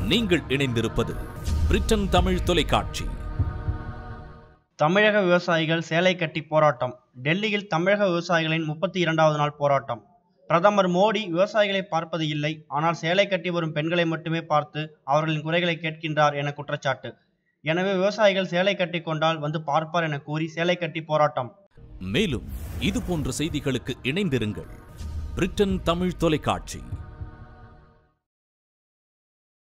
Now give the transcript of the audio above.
நீங்கள் இணைந்திருப்பது பிரிட்டன் தமிழ் தொலைக்காட்சி. தமிழக விவசாயிகள் சேலை கட்டி போராட்டம். டெல்லியில் தமிழக விவசாயிகளின் 32வது நாள் போராட்டம். பிரதமர் மோடி விவசாயிகளை பார்ப்பது இல்லை, ஆனால் சேலை கட்டி வரும் பெண்களை மட்டுமே பார்த்து அவர்களின் குறைகளை கேட்கின்றார் என குற்றச்சாட்டு. எனவே விவசாயிகள் சேலை கட்டி கொண்டால் வந்து பார்ப்பார் என கூறி சேலை கட்டி போராட்டம். மேலும் இது போன்ற செய்திகளுக்கு இணைந்திருங்கள் பிரிட்டன் தமிழ் தொலைக்காட்சி.